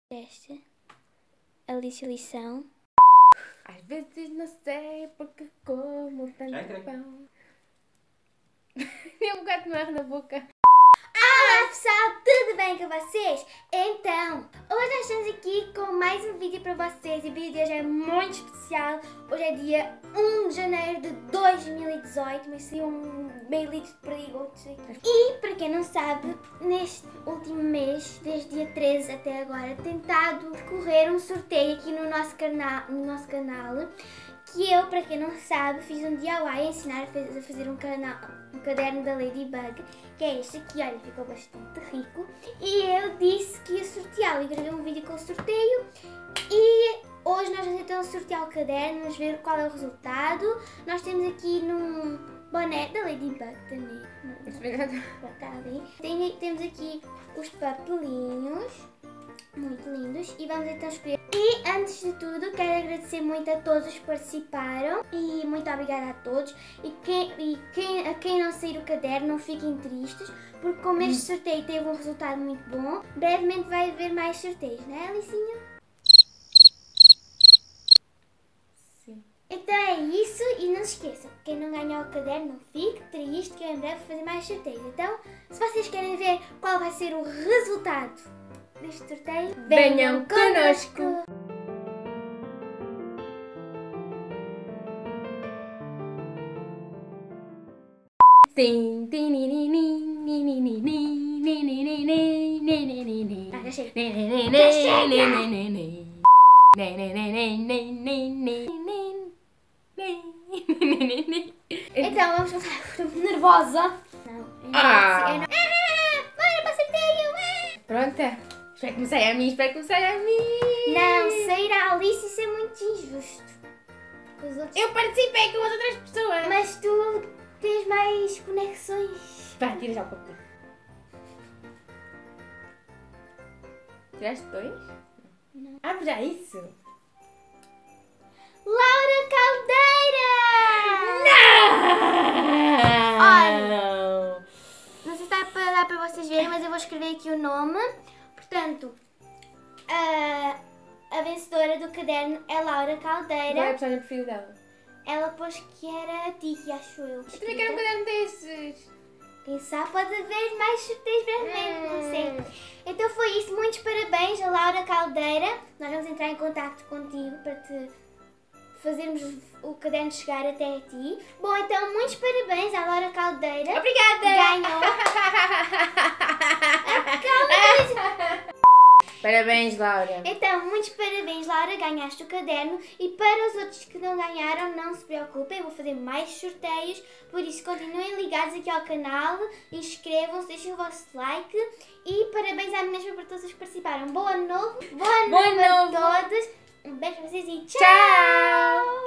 Esta, Alice lição. Às vezes não sei porque como tanto pão. Tem um gato no ar na boca. Olá pessoal, tudo bem com vocês? Então, hoje nós estamos aqui com mais um vídeo para vocês e o vídeo de hoje é muito especial. Hoje é dia 1 de janeiro de 2018, mas saiu um meio litro de perigotos aqui. E para quem não sabe, neste último mês, desde dia 13 até agora, tentado decorrer um sorteio aqui no nosso canal. Que eu, para quem não sabe, fiz um DIY a ensinar a fazer um caderno da Ladybug, que é este aqui, olha, ficou bastante rico. E eu disse que ia sorteá-lo e gravei um vídeo com o sorteio. E hoje nós vamos então sortear o caderno, vamos ver qual é o resultado. Nós temos aqui num boné da Ladybug também. Está ali. Temos aqui os papelinhos, muito lindos, e vamos então escolher. E antes de tudo quero agradecer muito a todos os que participaram e muito obrigada a todos. A quem não sair o caderno, não fiquem tristes, porque como este sorteio teve um resultado muito bom, brevemente vai haver mais sorteios, não é, Alicinha? Sim. Então é isso, e não se esqueçam, quem não ganhar o caderno não fique triste, que eu em breve vou fazer mais sorteios. Então, se vocês querem ver qual vai ser o resultado deste sorteio, Venham connosco! Já chega. Então vamos começar. Estou nervosa. Não. Bora para o sorteio. Pronta? Espero que me saia a mim, espero que me saia a mim. Não, sair a Alice, isso é muito injusto. Com os outros. Eu participei com as outras pessoas. Mas tu tens mais conexões. Vá, tira já o papel. Tiraste dois? Não. Ah, já isso? Laura Caldeira! Não! Olha, não sei se dá para vocês verem, mas eu vou escrever aqui o nome. Portanto, a vencedora do caderno é Laura Caldeira. Qual é a personagem preferida dela? Ela pôs que era a Tiki, acho eu. Eu também quero um caderno desses. Quem sabe pode haver mais sorteios brevemente, não sei. Então foi isso, muitos parabéns a Laura Caldeira. Nós vamos entrar em contato contigo para te fazermos o caderno chegar até a ti. Bom, então muitos parabéns à Laura Caldeira. Obrigada! Ganhou. Parabéns, Laura. Então, muitos parabéns, Laura, ganhaste o caderno. E para os outros que não ganharam, não se preocupem, eu vou fazer mais sorteios. Por isso, continuem ligados aqui ao canal, inscrevam-se, deixem o vosso like. E parabéns à mesma para todos os que participaram. Boa novo a todos. Um beijo para vocês e tchau!